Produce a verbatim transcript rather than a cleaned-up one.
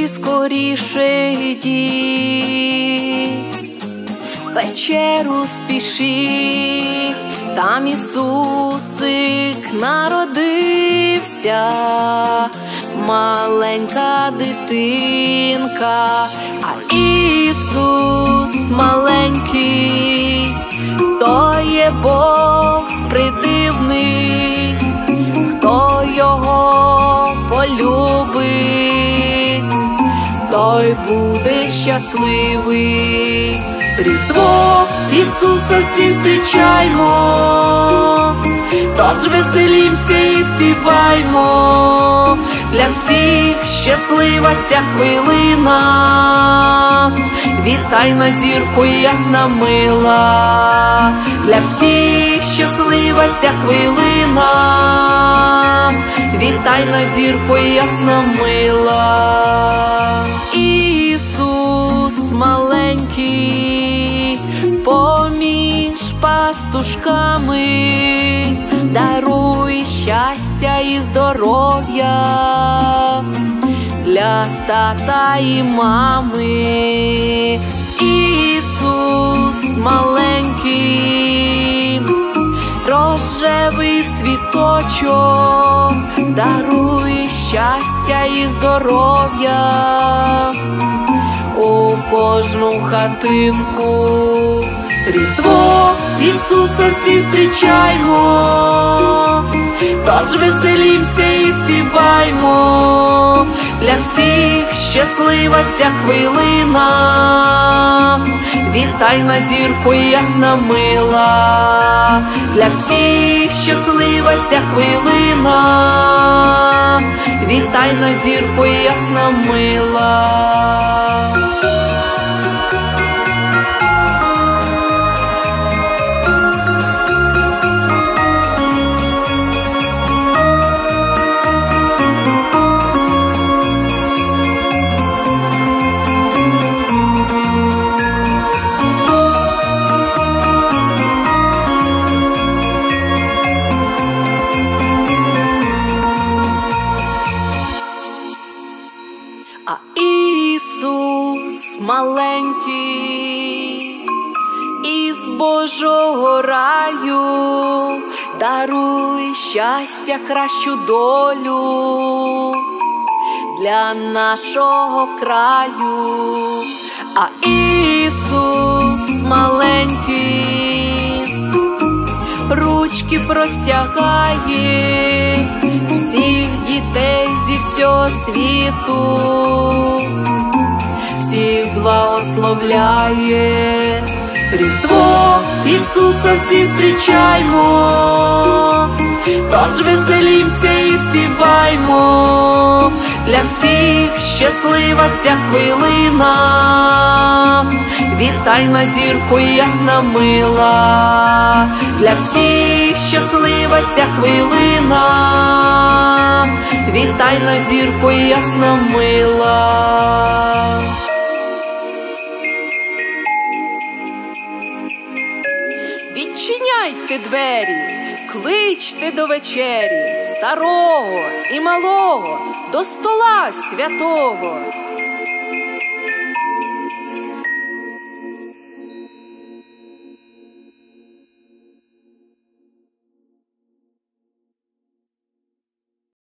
скоріше йди, вечеру спіши, там Ісусик народився, маленька дитинка, а Ісус маленький, то є Бог придивний, хто його полюбить, той буде щасливий. Різдво Ісуса всі зустрічаймо, тож веселімся і співаймо, для всіх щаслива ця хвилина, вітайна зірко ясна мила, для всіх щаслива ця хвилина, вітайна зірко ясна мила. Ісус маленький, поміж пастушками, даруй щастя і здоров'я для тата і мами. Ісус маленький, рожевий цвіточок, даруй щастя і здоров'я у кожну хатинку. Різдво Ісуса всі зустрічаймо, тож веселімся і співаймо, для всіх щаслива ця хвилина, вітайна зірко ясна мила, для всіх щаслива ця хвилина, вітайна зірко ясна мила. А Ісус маленький, із Божого раю, даруй щастя, кращу долю для нашого краю. А Ісус маленький, ручки простягає всіх дітей зі всього світу, всіх благословляє. Різдво Ісуса всі зустрічаймо, тож веселімся і співаймо, для всіх щаслива ця хвилина, вітайна зірко ясна мила, для всіх щаслива ця хвилина, вітайна зірко ясна мила. Відчиняйте двері, кличте до вечері старого і малого, до стола святого.